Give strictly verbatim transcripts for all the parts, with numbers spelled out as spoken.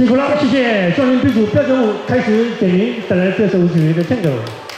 辛苦了，谢谢少年队组标准舞开始给您带来这首曲的 Tango。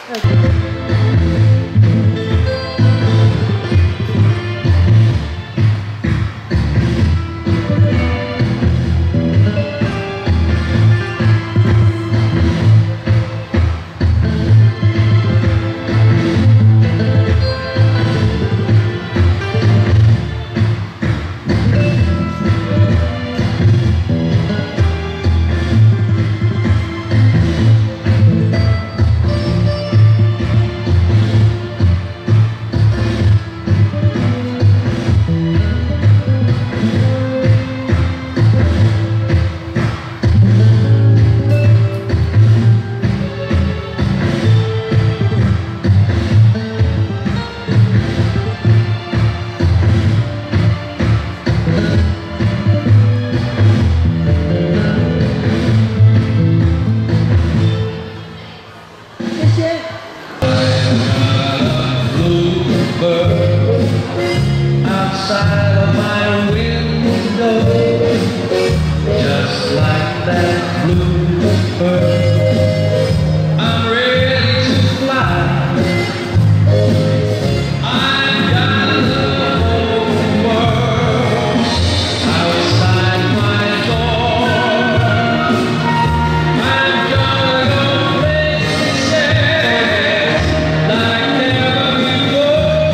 Outside of my window, just like that bluebird, I'm ready to fly. I've got the whole world outside my door. I'm gonna go places like never before.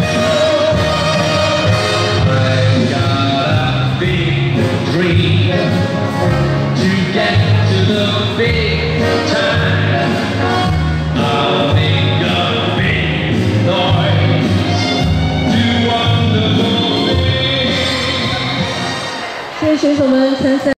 Dream to get to the big time. I'll make a big noise, do wonderful things. 谢谢选手们参赛。